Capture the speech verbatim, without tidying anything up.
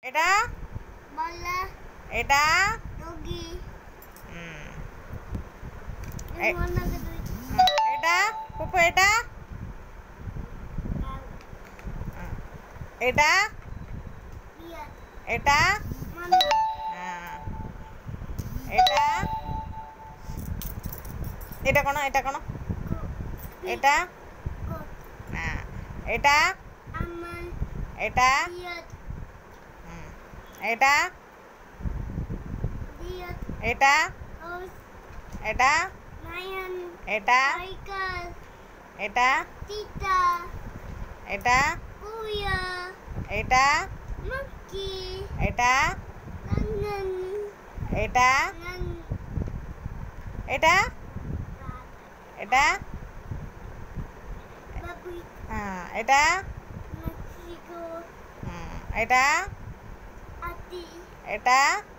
এটা বলা এটা ডগি হুম এই মনে করে এটা পুপু এটা এটা ইয়া এটা মামা হ্যাঁ এটা এটা কোন এটা কোন এটা হ্যাঁ এটা আমার এটা ইয়া হুম এটা ইয়া এটা ওস এটা নায়ন এটা সাইকেল এটা তিতা এটা কুয়া এটা মক্কি এটা নানন এটা নান এটা এটা বাবুই হ্যাঁ এটা মেক্সিকো হুম এটা আতি এটা